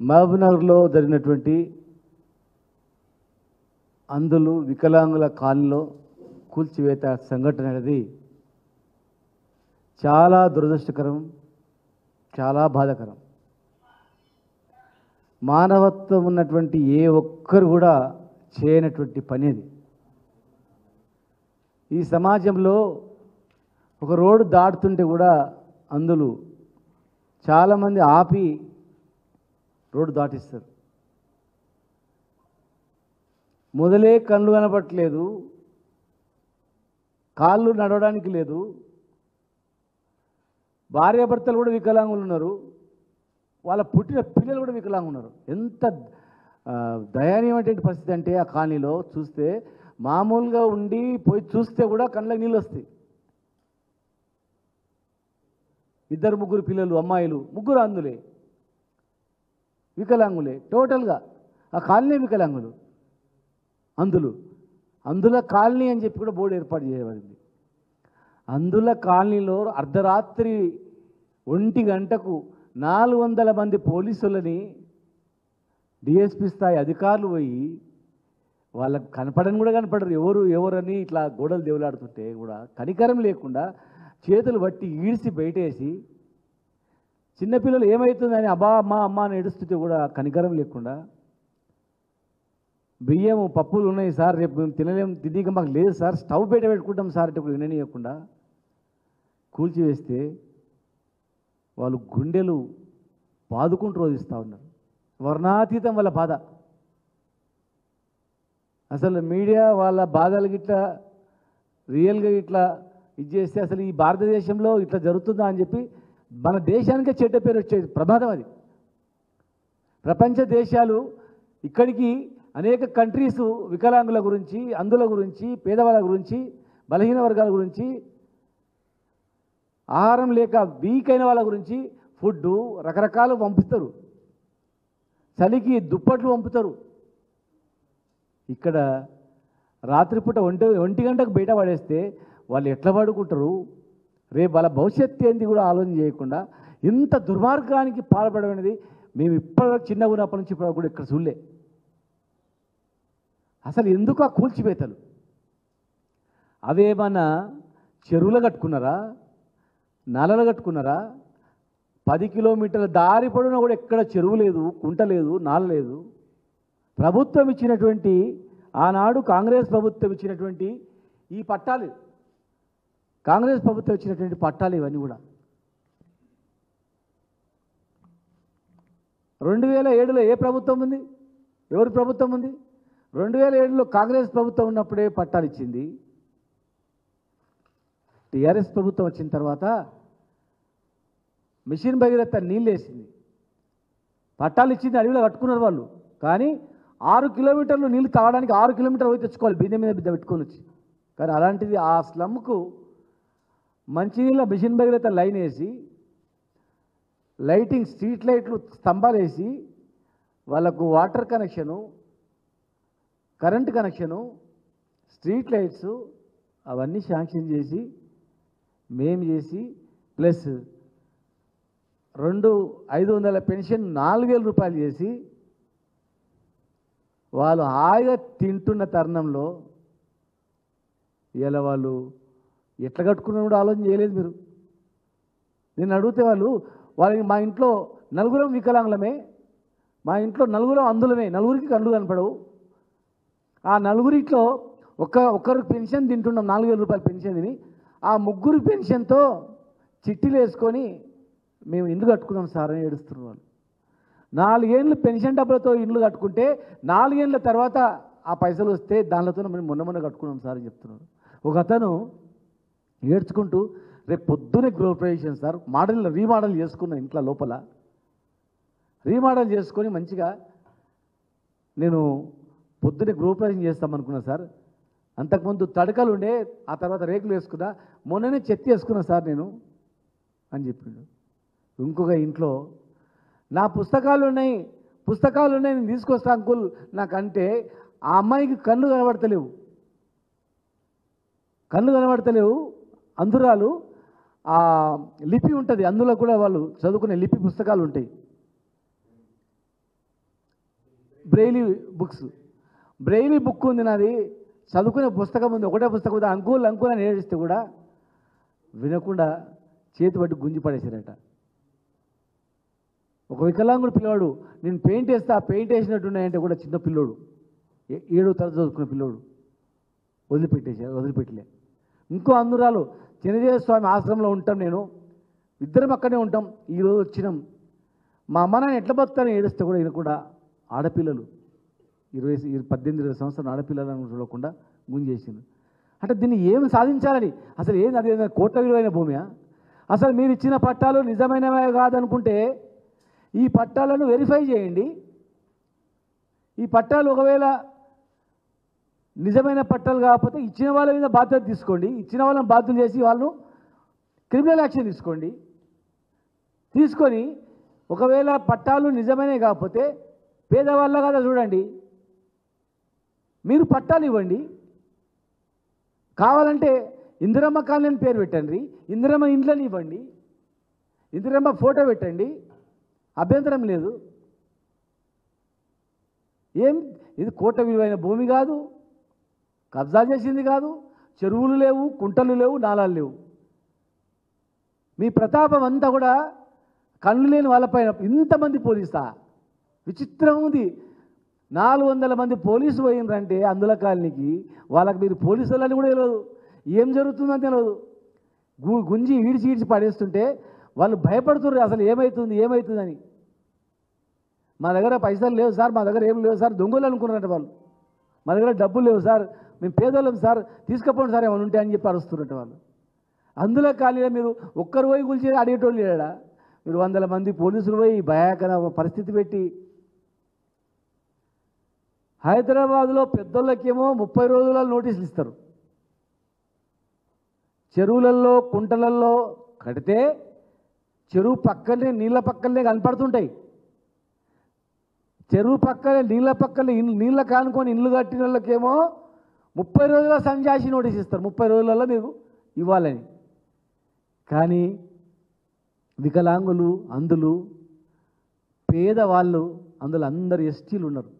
మహబూబ్నగర్లో జరిగినటువంటి అంధులు వికలాంగుల కాలనీలో కూల్చివేత సంఘటన అనేది చాలా దురదృష్టకరం, చాలా బాధాకరం. మానవత్వం ఉన్నటువంటి ఏ ఒక్కరు కూడా చేయనటువంటి పని అది. ఈ సమాజంలో ఒక రోడ్డు దాటుతుంటే కూడా అంధులు చాలామంది ఆపి రోడ్డు దాటిస్తారు. మొదలే కళ్ళు కనపట్లేదు, కాళ్ళు నడవడానికి లేదు, భార్యాభర్తలు కూడా వికలాంగులు ఉన్నారు, వాళ్ళ పుట్టిన పిల్లలు కూడా వికలాంగులు ఉన్నారు. ఎంత దయనీయమైనటువంటి పరిస్థితి అంటే ఆ కాలనీలో చూస్తే మామూలుగా ఉండి పోయి చూస్తే కూడా కళ్ళకి నీళ్ళు వస్తాయి. ఇద్దరు ముగ్గురు పిల్లలు, అమ్మాయిలు, ముగ్గురు అందులే వికలాంగులే. టోటల్గా ఆ కాలనీ వికలాంగులు, అందుల కాలనీ అని చెప్పి కూడా బోర్డు ఏర్పాటు చేయబడింది. అందుల కాలనీలో అర్ధరాత్రి 1 గంటకు 400 మంది పోలీసులని డిఎస్పీ స్థాయి అధికారులు పోయి వాళ్ళకు కనపడని కూడా కనపడరు, ఎవరని ఇట్లా గోడలు దేవులాడుతుంటే కూడా కనికరం లేకుండా చేతులు బట్టి ఈడ్చి బయటేసి చిన్నపిల్లలు ఏమవుతుందని అబ్బా అమ్మ అని ఏడుస్తుంటే కూడా కనికరం లేకుండా బియ్యము పప్పులు ఉన్నాయి సార్, రేపు మేము తినక మాకు లేదు సార్, స్టవ్ బయట పెట్టుకుంటాం సార్ అంటే ఇప్పుడు విననీయకుండా కూల్చివేస్తే వాళ్ళు గుండెలు బాదుకుంటూ రోధిస్తూ ఉన్నారు. వర్ణాతీతం వాళ్ళ బాధ. అసలు మీడియా వాళ్ళ బాధలు గిట్లా రియల్గా ఇట్లా ఇది చేస్తే అసలు ఈ భారతదేశంలో ఇట్లా జరుగుతుందా అని చెప్పి మన దేశానికే చెడ్డ పేరు వచ్చేది ప్రమాదం అది. ప్రపంచ దేశాలు ఇక్కడికి అనేక కంట్రీస్ వికలాంగుల గురించి, అంధుల గురించి, పేదవాళ్ళ గురించి, బలహీన వర్గాల గురించి, ఆహారం లేక వీక్ అయిన వాళ్ళ గురించి ఫుడ్డు రకరకాలు పంపిస్తారు, చలికి దుప్పట్లు పంపుతారు. ఇక్కడ రాత్రిపూట 1 గంటకు బయట పడేస్తే వాళ్ళు ఎట్లా పడుకుంటారు, రేపు వాళ్ళ భవిష్యత్తు ఏంది కూడా ఆలోచన చేయకుండా ఇంత దుర్మార్గానికి పాల్పడమనేది మేము ఇప్పటివరకు చిన్నగా ఉన్నప్పటి నుంచి ఇప్పుడు కూడా ఇక్కడ చూడలే. అసలు ఎందుకు ఆ కూల్చివేతలు? అవేమన్నా చెరువులు కట్టుకున్నారా, నలలు కట్టుకున్నారా? 10 కిలోమీటర్ల దారి పొడవునా కూడా ఎక్కడ చెరువు లేదు, కుంట లేదు, నాల లేదు. ప్రభుత్వం ఇచ్చినటువంటి, ఆనాడు కాంగ్రెస్ ప్రభుత్వం ఇచ్చినటువంటి ఈ పట్టాలు, కాంగ్రెస్ ప్రభుత్వం ఇచ్చినటువంటి పట్టాలు ఇవన్నీ కూడా 2007లో ఏ ప్రభుత్వం ఉంది, ఎవరి ప్రభుత్వం ఉంది? 2007లో కాంగ్రెస్ ప్రభుత్వం ఉన్నప్పుడే పట్టాలు ఇచ్చింది. టీఆర్ఎస్ ప్రభుత్వం వచ్చిన తర్వాత మిషన్ భగీరథ నీళ్ళు వేసింది, పట్టాలు ఇచ్చింది, అడవిలో కట్టుకున్నారు వాళ్ళు. కానీ 6 కిలోమీటర్లు నీళ్ళు తాగడానికి 6 కిలోమీటర్లు పోయి తెచ్చుకోవాలి, బిందె మీద బిందె పెట్టుకొని వచ్చి. కానీ అలాంటిది ఆ స్లమ్కు మంచినీళ్ళ మిషన్ భగీరథ లైన్ వేసి, లైటింగ్ స్ట్రీట్ లైట్లు స్తంభాలు వేసి, వాళ్ళకు water connection, current connection, street lights అవన్నీ శాంక్షన్ చేసి మేము చేసి, ప్లస్ 500 పెన్షన్ 4000 రూపాయలు చేసి వాళ్ళు హాయిగా తింటున్న తరుణంలో ఇలా వాళ్ళు ఎట్లా కట్టుకున్నా కూడా ఆలోచన చేయలేదు మీరు. నేను అడిగితే వాళ్ళకి మా ఇంట్లో 4 వికలాంగులమే, మా ఇంట్లో 4 అందులమే, 4కి కళ్ళు కనపడవు, ఆ 4 ఒక్కరికి పెన్షన్ తింటున్నాం, 4000 రూపాయల పెన్షన్ తిని ఆ 3 పెన్షన్తో చిట్టీలు వేసుకొని మేము ఇల్లు కట్టుకున్నాం సార్ అని ఏడుస్తున్నారు వాళ్ళు. 4 ఏళ్ళు పెన్షన్ డబ్బులతో ఇల్లు కట్టుకుంటే 4 ఏళ్ళ తర్వాత ఆ పైసలు వస్తే దానితో మేము మొన్న కట్టుకున్నాం సార్ అని చెప్తున్నారు. ఒక అతను ఏడ్చుకుంటూ రేపు పొద్దునే గృహప్రవేశం సార్, రీమోడల్ చేసుకున్న ఇంట్లో లోపల రీమోడల్ చేసుకొని మంచిగా నేను పొద్దునే గృహప్రవేశం చేస్తామనుకున్నా సార్, అంతకుముందు తడకలు ఉండే, ఆ తర్వాత రేకులు వేసుకున్నా, మొన్ననే చెత్త వేసుకున్నా సార్ నేను అని చెప్పిండు. ఇంకొక ఇంట్లో నా పుస్తకాలు ఉన్నాయి నేను తీసుకొస్తా అంకుల్ నాకంటే, ఆ అమ్మాయికి కళ్ళు కనబడతలేవు, అందురాలు ఆ లిపి ఉంటుంది, అందులో కూడా వాళ్ళు చదువుకునే లిపి పుస్తకాలు ఉంటాయి. Braille books. బ్రెయిలీ బుక్ ఉంది నాది, చదువుకునే పుస్తకం ఉంది, ఒకటే పుస్తకం ఉంది. అంకుల్ అంకుల్ అని ఏడిస్తే కూడా వినకుండా చేతి పట్టి గుంజి పడేసారట. ఒక వికలాంగుడు పిల్లవాడు నేను పెయింట్ వేస్తే ఆ పెయింట్ వేసినట్టున్నాయంటే కూడా చిన్న పిల్లోడు 7వ తరగతి చదువుకున్న పిల్లోడు వదిలిపెట్టలే. ఇంకో అందురాలు చిన్నజీవ స్వామి ఆశ్రమంలో ఉంటాం, నేను ఇద్దరం అక్కడే ఉంటాం. ఈరోజు వచ్చినాం, మా అమ్మ నాన్న ఎట్లా బతుకుతారని ఏడుస్తే కూడా ఈయన కూడా ఆడపిల్లలు 18-20 సంవత్సరాల ఆడపిల్లలను చూడకుండా గుంజేసింది. అంటే దీన్ని ఏమి సాధించాలని, అసలు ఏంది, అది కోట్ల విలువైన భూమియా? అసలు మీరు ఇచ్చిన పట్టాలు నిజమైనవే కాదనుకుంటే ఈ పట్టాలను వెరిఫై చేయండి. ఈ పట్టాలు ఒకవేళ నిజమైన పట్టాలు కాకపోతే ఇచ్చిన వాళ్ళ మీద బాధ్యత తీసుకోండి, ఇచ్చిన వాళ్ళని బాధ్యత చేసి వాళ్ళను క్రిమినల్ యాక్షన్ తీసుకొని ఒకవేళ పట్టాలు నిజమైనవి కాకపోతే పేదవాళ్ళ కదా చూడండి, మీరు పట్టాలు ఇవ్వండి. కావాలంటే ఇందిరమ్మ కాలనీ పేరు పెట్టండి, ఇందిరమ్మ ఇండ్లని ఇవ్వండి, ఇందిరమ్మ ఫోటో పెట్టండి, అభ్యంతరం లేదు. ఇది కోట్ల విలువైన భూమి కాదు, కబ్జా చేసింది కాదు, చెరువులు లేవు, కుంటలు లేవు, నాలాలు లేవు. మీ ప్రతాపం అంతా కూడా కళ్ళు లేని వాళ్ళపైన ఇంతమంది పోలీసా? విచిత్రం ఉంది. 400 మంది పోలీసు పోయినరంటే అందుల కాలనీకి, వాళ్ళకి మీరు పోలీసులని కూడా తెలియదు, ఏం జరుగుతుందని తెలియదు. గుంజి ఈడ్చి పడేస్తుంటే వాళ్ళు భయపడుతున్నారు, అసలు ఏమవుతుందని. మా దగ్గర పైసలు లేవు సార్, మా దగ్గర ఏం లేవు సార్, దొంగలు అనుకున్నారంట వాళ్ళు. మా దగ్గర డబ్బులు లేవు సార్, మేము పేదోళ్ళం సార్, తీసుకపోండి సార్ ఏమైనా ఉంటే అని చెప్పి అరుస్తున్నట్టు వాళ్ళు. అందులో కాలనీలో మీరు ఒక్కరు పోయి కూల్చి అడిగేటోళ్ళు లేడా? మీరు 100 మంది పోలీసులు పోయి భయాకర పరిస్థితి పెట్టి, హైదరాబాద్లో పెద్దోళ్ళకేమో 30 రోజుల నోటీసులు ఇస్తారు. చెరువులలో కుంటలలో కడితే చెరువు పక్కనే నీళ్ళ పక్కనే కనపడుతుంటాయి. చెరువు పక్కనే నీళ్ళ కానుకొని ఇల్లు కట్టిన వాళ్ళకేమో 30 రోజుల సంజాసి నోటీస్ ఇస్తారు, 30 రోజులలో మీరు ఇవ్వాలని. కానీ వికలాంగులు, అందులు, పేదవాళ్ళు, అందులో అందరు ఎస్టీలు ఉన్నారు,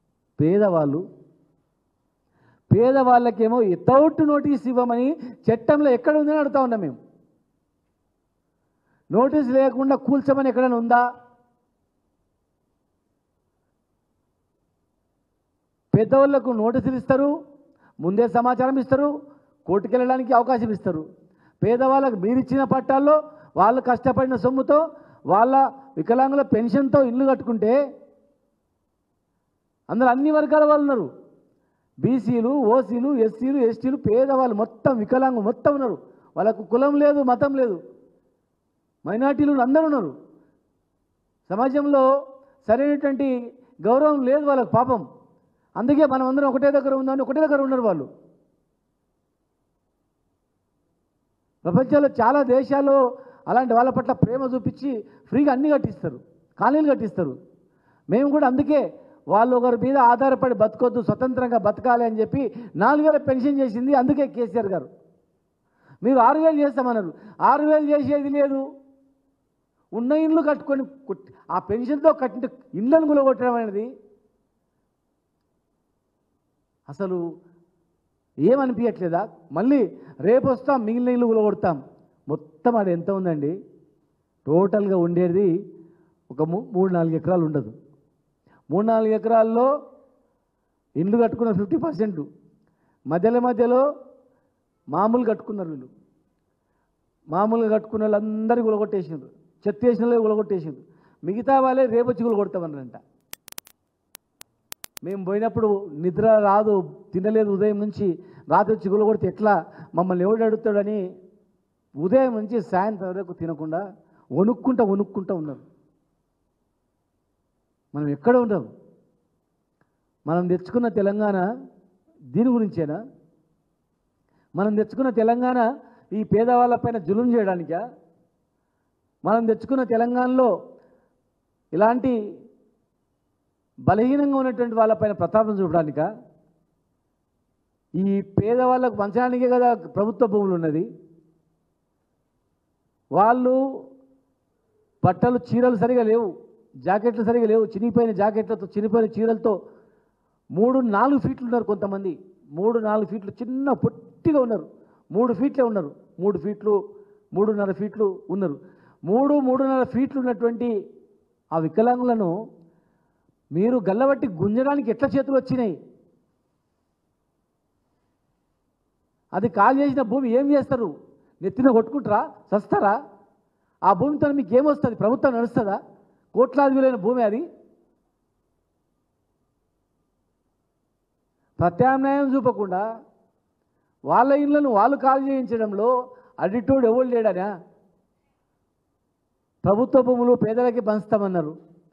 పేదవాళ్ళకేమో వితౌట్ నోటీస్ ఇవ్వమని చట్టంలో ఎక్కడ ఉందని అడుగుతా ఉన్నాం మేము. నోటీస్ లేకుండా కూల్చమని ఎక్కడైనా ఉందా? పెద్దవాళ్లకు నోటీసులు ఇస్తారు, ముందే సమాచారం ఇస్తారు, కోర్టుకు వెళ్ళడానికి అవకాశం ఇస్తారు. పేదవాళ్ళకు మీరిచ్చిన పట్టాల్లో వాళ్ళు కష్టపడిన సొమ్ముతో వాళ్ళ వికలాంగుల పెన్షన్తో ఇల్లు కట్టుకుంటే అందులో అన్ని వర్గాల వాళ్ళు ఉన్నారు. బీసీలు, ఓసీలు, ఎస్సీలు, ఎస్టీలు, పేదవాళ్ళు మొత్తం వికలాంగులు మొత్తం ఉన్నారు. వాళ్ళకు కులం లేదు, మతం లేదు, మైనార్టీలు అందరూ ఉన్నారు. సమాజంలో సరైనటువంటి గౌరవం లేదు వాళ్ళకు పాపం. అందుకే మనం అందరం ఒకటే దగ్గర ఉందని ఒకటే దగ్గర ఉన్నారు వాళ్ళు. ప్రపంచంలో చాలా దేశాల్లో అలాంటి వాళ్ళ పట్ల ప్రేమ చూపించి ఫ్రీగా అన్నీ కట్టిస్తారు, కాలనీలు కట్టిస్తారు. మేము కూడా అందుకే వాళ్ళు ఒకరి మీద ఆధారపడి బతకొద్దు, స్వతంత్రంగా బతకాలి అని చెప్పి 4000 పెన్షన్ చేసింది. అందుకే కేసీఆర్ గారు మీరు 6000 చేస్తామన్నారు. 6000 చేసేది లేదు, ఉన్న ఇండ్లు కట్టుకొని ఆ పెన్షన్తో కట్టిన ఇండ్లను గులగొట్టడం అనేది అసలు ఏమనిపించట్లేదా? మళ్ళీ రేపు వస్తాం, మిగిలిన ఇల్లు గులగొడతాం. మొత్తం అది ఎంత ఉందండి? టోటల్గా ఉండేది ఒక 3-4 ఎకరాలు ఉండదు. 3-4 ఎకరాల్లో ఇండ్లు కట్టుకున్న 50%, మధ్యలో మామూలు కట్టుకున్నారు. వీళ్ళు మామూలుగా కట్టుకున్న వాళ్ళందరూ గులగొట్టేసిండ్రు, చెత్త వేసిన వాళ్ళు గులగొట్టేసిండ్రు. మిగతా వాళ్ళే రేపు వచ్చి గులగొడతామన్నారంట. మేము పోయినప్పుడు నిద్ర రాదు, తినలేదు ఉదయం నుంచి, రాత్రి వచ్చి గులగొడితే ఎట్లా, మమ్మల్ని ఎవడు అడుగుతాడని ఉదయం నుంచి సాయంత్రం వరకు తినకుండా వణుక్కుంటా ఉన్నారు. మనం ఎక్కడ ఉంటాం? మనం తెచ్చుకున్న తెలంగాణ దీని గురించేనా? మనం తెచ్చుకున్న తెలంగాణ ఈ పేదవాళ్ళపైన జులుం చేయడానికా? మనం తెచ్చుకున్న తెలంగాణలో ఇలాంటి బలహీనంగా ఉన్నటువంటి వాళ్ళపైన ప్రతాపం చూపడానికా? ఈ పేదవాళ్ళకు పంచడానికే కదా ప్రభుత్వ భూములు ఉన్నది. వాళ్ళు బట్టలు, చీరలు సరిగా లేవు, జాకెట్లు సరిగా లేవు, చినిగిపోయిన జాకెట్లతో, చినిగిపోయిన చీరలతో 3-4 ఫీట్లు ఉన్నారు కొంతమంది. 3-4 ఫీట్లు చిన్న పొట్టిగా ఉన్నారు. 3 ఫీట్లే ఉన్నారు. 3 ఫీట్లు 3.5 ఫీట్లు ఉన్నారు. 3-3.5 ఫీట్లు ఉన్నటువంటి ఆ వికలాంగులను మీరు గల్లబట్టి గుంజడానికి ఎట్లా చేతులు వచ్చినాయి? అది కాల్ చేసిన భూమి ఏం చేస్తారు? నెత్తిన కొట్టుకుంటారా? సస్తారా? ఆ భూమితో మీకు ఏమొస్తుంది? ప్రభుత్వం నడుస్తుందా? కోట్లాది విలువైన భూమి అది. ప్రత్యామ్నాయం చూపకుండా వాళ్ళ ఇళ్లను వాళ్ళు కాల్ చేయించడంలో అడిటోడు ఎవరు లేడనా? ప్రభుత్వ భూములు పేదలకి పంచుతామన్నారు,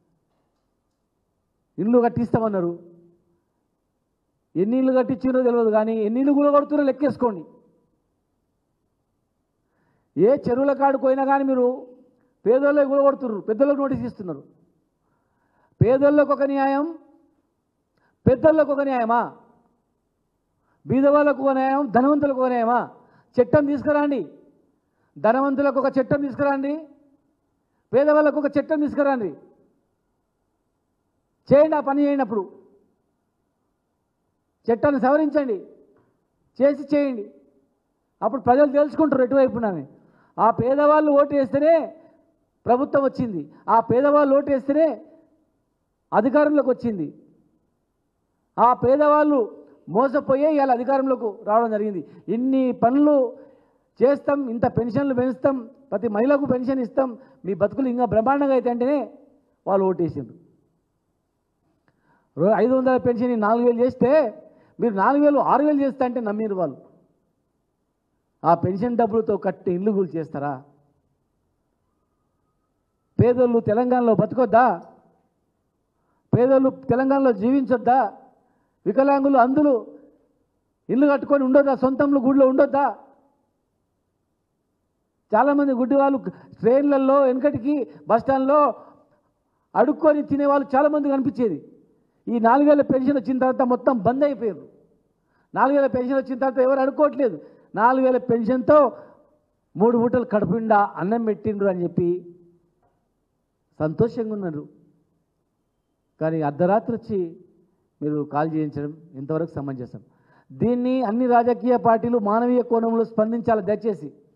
ఇల్లు కట్టిస్తామన్నారు. ఎన్ని ఇళ్ళు కట్టించారో తెలియదు, కానీ ఎన్ని ఇళ్ళు కూలగొడుతున్నారో లెక్కేసుకోండి. ఏ చెరువుల కాడికి పోయినా కానీ మీరు పేదోళ్ళకి కూలగొడుతున్నారు, పెద్దోళ్ళకి నోటీస్ ఇస్తున్నారు. పేదోళ్ళకు ఒక న్యాయం, పెద్దోళ్ళకు ఒక న్యాయమా? బీదవాళ్ళకు ఒక న్యాయం, ధనవంతులకు ఒక న్యాయమా? చట్టం తీసుకురండి. ధనవంతులకు ఒక చట్టం తీసుకురండి, పేదవాళ్ళకు ఒక చట్టం తీసుకురండి. చేయండి, ఆ పని చేయనప్పుడు చట్టాన్ని సవరించండి, చేయండి. అప్పుడు ప్రజలు తెలుసుకుంటారు ఎటువైపునని. ఆ పేదవాళ్ళు ఓటు వేస్తేనే ప్రభుత్వం వచ్చింది, ఆ పేదవాళ్ళు ఓటు వేస్తేనే అధికారంలోకి వచ్చింది. ఆ పేదవాళ్ళు మోసపోయే ఇవాళ అధికారంలోకి రావడం జరిగింది. ఇన్ని పనులు చేస్తాం, ఇంత పెన్షన్లు పెంచుతాం, ప్రతి మహిళకు పెన్షన్ ఇస్తాం, మీ బతుకులు ఇంకా బ్రహ్మాండంగా అయితే అంటేనే వాళ్ళు ఓటేసిండ్రు. 500 పెన్షన్ 4000 చేస్తే మీరు 4000 6000 చేస్తా అంటే నమ్మిరు వాళ్ళు. ఆ పెన్షన్ డబ్బులతో కట్టి ఇల్లు కూల్ చేస్తారా? పేదోళ్ళు తెలంగాణలో బతకొద్దా? పేదోళ్ళు తెలంగాణలో జీవించొద్దా? వికలాంగులు అందులు ఇల్లు కట్టుకొని ఉండొద్దా? సొంతంలో గుడిలో ఉండొద్దా? చాలామంది గుడ్డి వాళ్ళు ట్రైన్లలో వెనకటికి బస్టాండ్లో అడుక్కొని తినేవాళ్ళు చాలామంది కనిపించేది. ఈ 4000 పెన్షన్ వచ్చిన తర్వాత మొత్తం బంద్ అయిపోయారు. 4000 పెన్షన్ వచ్చిన తర్వాత ఎవరు అడుక్కోవట్లేదు. 4000 పెన్షన్తో 3 పూటలు కడుపుండా అన్నం పెట్టిండ్రు అని చెప్పి సంతోషంగా ఉన్నారు. కానీ అర్ధరాత్రి వచ్చి మీరు కాల్ చేయించడం ఎంతవరకు సమంజసం? దీన్ని అన్ని రాజకీయ పార్టీలు మానవీయ కోణంలో స్పందించాలి దయచేసి.